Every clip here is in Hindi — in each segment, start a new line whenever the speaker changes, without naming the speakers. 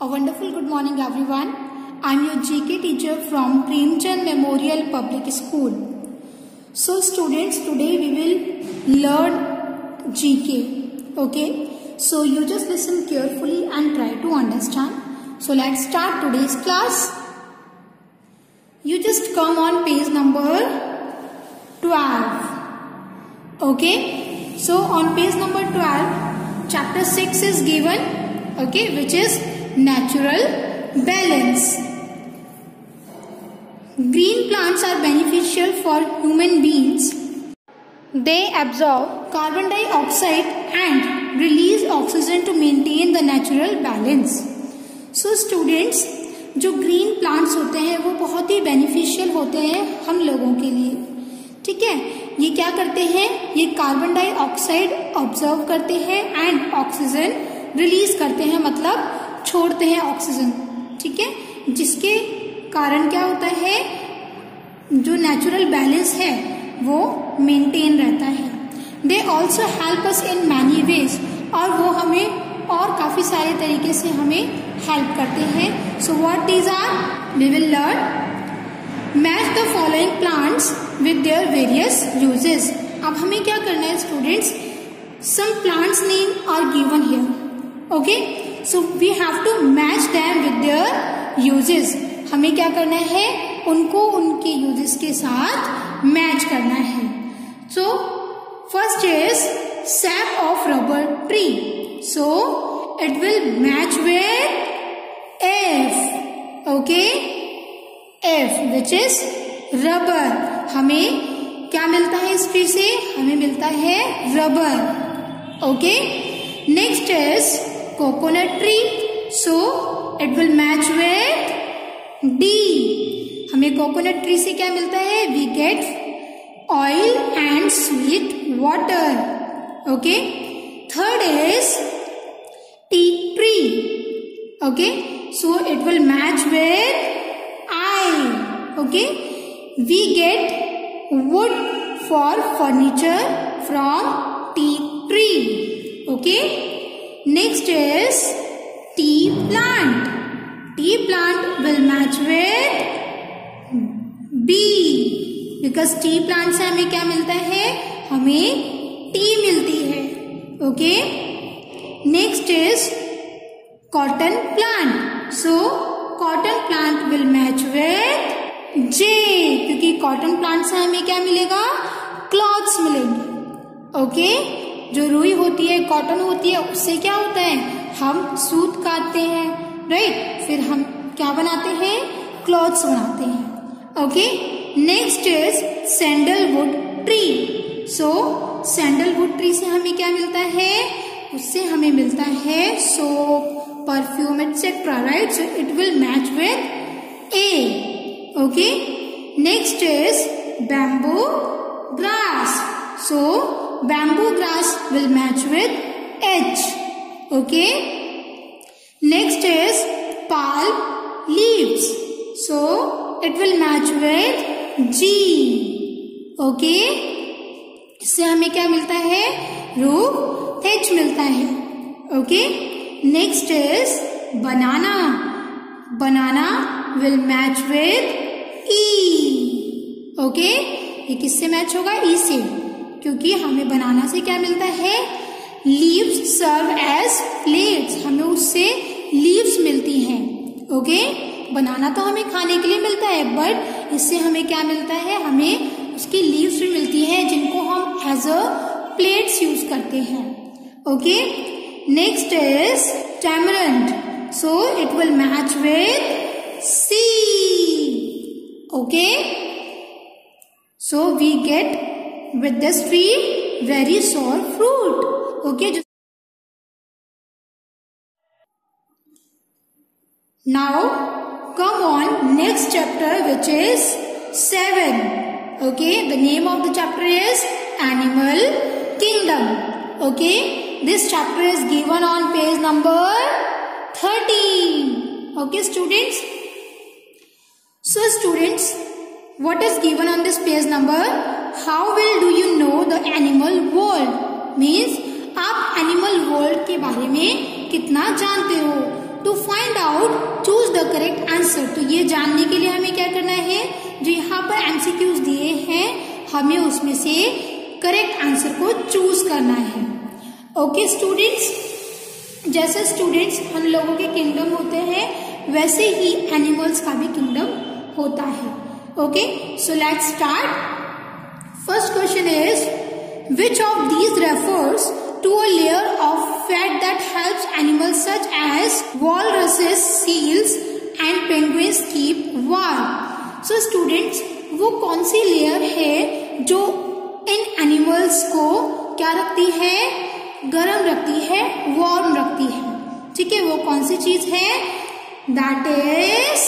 A wonderful good morning everyone. I am your GK teacher from Premchand Memorial Public School. So students, today we will learn GK. Okay. So you just listen carefully and try to understand. So let's start today's class. You just come on page number 12. Okay. So on page number 12, chapter 6 is given. Okay, which is natural balance. Green plants are beneficial for human beings. They absorb carbon dioxide and release oxygen to maintain the natural balance. So students, जो ग्रीन प्लांट्स होते हैं वो बहुत ही बेनिफिशियल होते हैं हम लोगों के लिए. ठीक है, ये क्या करते हैं, ये कार्बन डाइऑक्साइड ऑब्जर्व करते हैं एंड ऑक्सीजन रिलीज करते हैं, मतलब छोड़ते हैं ऑक्सीजन. ठीक है, जिसके कारण क्या होता है, जो नेचुरल बैलेंस है वो मेंटेन रहता है. They also help us in many ways, और वो हमें और काफी सारे तरीके से हमें हेल्प करते हैं. So what these are, we will learn. Match the following plants with their various uses. अब हमें क्या करना है students, some plants name are given here. Okay, so we have to match them with their uses. हमें क्या करना है, उनको उनके यूजेस के साथ मैच करना है. So first is sap of rubber tree. So it will match with F. Okay, F which is rubber. हमें क्या मिलता है इस ट्री से, हमें मिलता है rubber. Okay, next is coconut tree. So it will match with D. हमें कोकोनट ट्री से क्या मिलता है, we get oil and sweet water. Okay, third is tea tree. Okay, so it will match with I. Okay, we get wood for furniture from tea tree. Okay, next is tea plant. Tea plant will match with B, because tea plant से हमें क्या मिलता है, हमें टी मिलती है. Okay, next is cotton plant. So cotton plant will match with J, क्योंकि कॉटन प्लांट से हमें क्या मिलेगा, क्लॉथ्स मिलेंगे. ओके, जो रुई होती है, कॉटन होती है, उससे क्या होता है, हम सूत काटते हैं, राइट, फिर हम क्या बनाते हैं, क्लॉथ्स बनाते हैं. Okay, next is sandalwood tree. So sandalwood tree से हमें क्या मिलता है, उससे हमें मिलता है soap, perfume etcetera, right. So it will match with A. Okay, next is bamboo grass. So bamboo grass will match with H. Okay, next is palm leaves. So it will match with G. Okay, इससे हमें क्या मिलता है, रूप H मिलता है. Okay, next is banana. Banana will match with E. Okay, ये किससे मैच होगा, E से, क्योंकि हमें बनाना से क्या मिलता है, लीव्स सर्व एज प्लेट्स. हमें उससे लीव्स मिलती हैं. ओके, बनाना तो हमें खाने के लिए मिलता है, बट इससे हमें क्या मिलता है, हमें उसकी लीव्स भी मिलती हैं, जिनको हम एज अ प्लेट्स यूज करते हैं. Okay, next is tamarind. So it will match with C. Okay, so we get with this tree very sour fruit. Okay, now come on next chapter, which is 7. Okay, the name of the chapter is Animal Kingdom. Okay, this chapter is given on page number 13. Okay students, so students, what is given on this page number, how well do you know the animal world, means आप एनिमल वर्ल्ड के बारे में कितना जानते हो. To find out correct answer. तो ये जानने के लिए हमें क्या करना है, जो यहाँ पर एमसीक्यूज दिए हैं हमें उसमें से करेक्ट आंसर को चूज करना है। ओके स्टूडेंट्स, जैसे स्टूडेंट्स हम लोगों के किंगडम होते हैं वैसे ही एनिमल्स का भी किंगडम होता है। Okay, so let's start. First question is which of these refers to a layer of fat that helps animals such as walruses, seals and penguins keep warm? So students, वो कौन सी लेयर है जो इन एनिमल्स को क्या रखती है, गर्म रखती है, वार्म रखती है। ठीक है, वो कौन सी चीज है, that is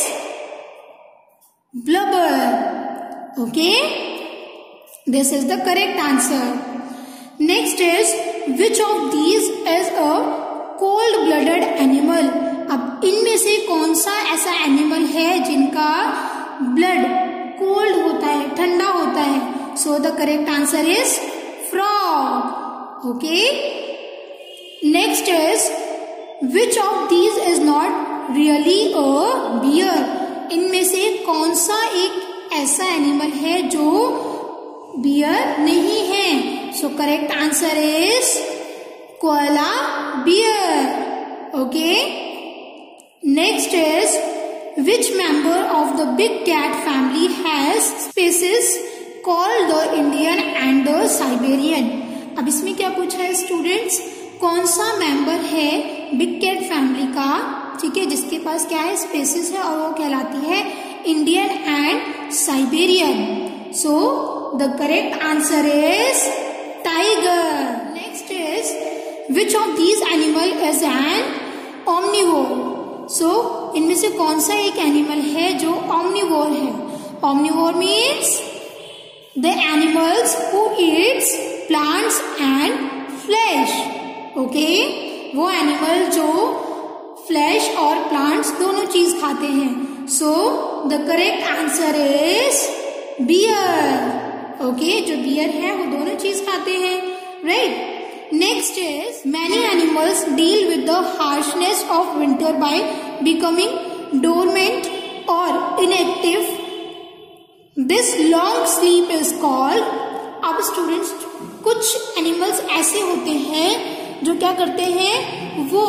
blubber. Okay, this is the correct answer. Next is which of these is a cold blooded animal? अब इनमें से कौन सा ऐसा एनिमल है जिनका ब्लड कोल्ड होता है, ठंडा होता है। So the correct answer is frog. Okay, next is which of these is not really a bear? इनमें से कौन सा एक ऐसा एनिमल है जो बियर नहीं है। So correct answer is koala bear. Okay, next is which member of the big cat family has species called the Indian and the Siberian? अब इसमें क्या पूछा है स्टूडेंट्स, कौन सा मेंबर है बिग कैट फैमिली का, ठीक है, जिसके पास क्या है, स्पीसीज है और वो कहलाती है Indian and Siberian. So the correct answer is tiger. Next is which of these animal is an omnivore? So इनमें से कौन सा एक एनिमल है जो omnivore है? Omnivore means the animals who eats plants and flesh. Okay, वो एनिमल जो फ्लैश और प्लांट्स दोनों चीज खाते हैं। So the correct answer is bear. Okay, जो बियर है वो दोनों चीज खाते हैं, right. Next is many animals deal with the harshness of winter by becoming dormant और inactive. This long sleep is called. अब स्टूडेंट्स, कुछ एनिमल्स ऐसे होते हैं जो क्या करते हैं, वो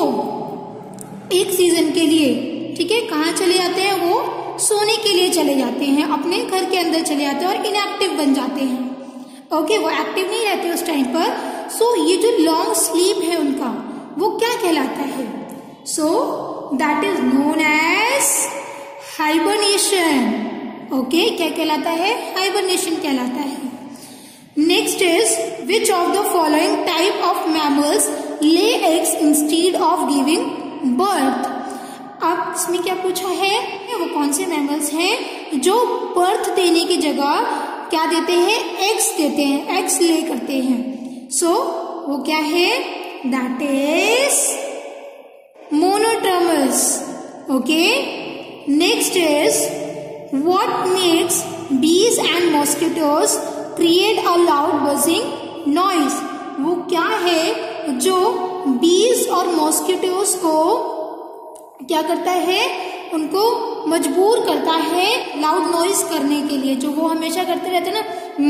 एक सीजन के लिए, ठीक है, कहाँ चले जाते हैं, वो सोने के लिए चले जाते हैं, अपने घर के अंदर चले जाते हैं और इनएक्टिव बन जाते हैं। ओके, वो एक्टिव नहीं रहते उस टाइम पर। सो ये जो लॉन्ग स्लीप है उनका, वो क्या कहलाता है? So that is known as hibernation. Okay, क्या कहलाता है, हाइबरनेशन कहलाता है। Next is which of the following type of mammals lay eggs instead of giving birth? अब इसमें क्या पूछा है, वो कौन से मैमल्स हैं जो बर्थ देने की जगह क्या देते हैं, एग्स देते हैं, एग्स ले करते हैं। सो वो क्या है, that is monotremes. Okay, next is what makes bees and mosquitoes create a loud buzzing noise? वो क्या है जो बीज और मॉस्किटोज को क्या करता है, उनको मजबूर करता है लाउड नॉइज करने के लिए, जो वो हमेशा करते रहते हैं ना,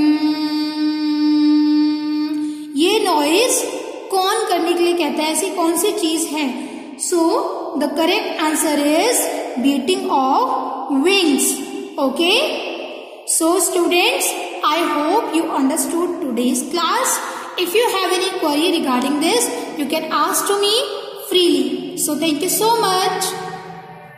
ये नॉइज कौन करने के लिए कहता है, ऐसी कौन सी चीज है? So the correct answer is beating of wings. Okay, so students, I hope you understood today's class. If you have any query regarding this, you can ask to me freely. So thank you so much.